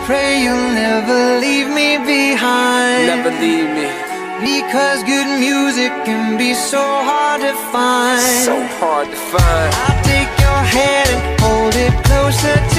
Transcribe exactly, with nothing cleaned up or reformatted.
pray you'll never leave me behind. Never leave me. Because good music can be so hard to find. So hard to find. I'll take your hand and hold it closer to